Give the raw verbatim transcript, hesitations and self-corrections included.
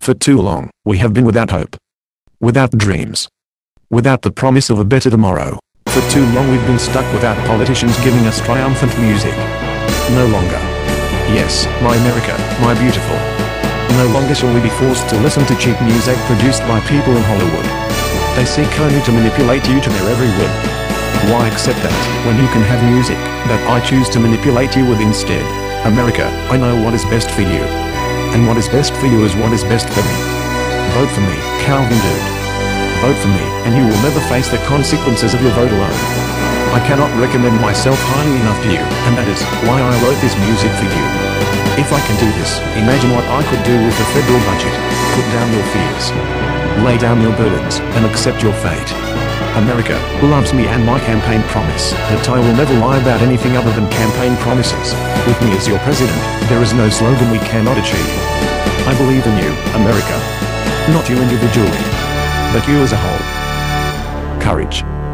For too long, we have been without hope. Without dreams. Without the promise of a better tomorrow. For too long we've been stuck without politicians giving us triumphant music. No longer. Yes, my America, my beautiful. No longer shall we be forced to listen to cheap music produced by people in Hollywood. They seek only to manipulate you to their every whim. Why accept that, when you can have music, that I choose to manipulate you with instead? America, I know what is best for you. And what is best for you is what is best for me. Vote for me, Calvin Dude. Vote for me, and you will never face the consequences of your vote alone. I cannot recommend myself highly enough to you, and that is why I wrote this music for you. If I can do this, imagine what I could do with the federal budget. Put down your fears. Lay down your burdens, and accept your fate. America loves me and my campaign promise that I will never lie about anything other than campaign promises. With me as your president, there is no slogan we cannot achieve. I believe in you, America. Not you individually, but you as a whole. Courage.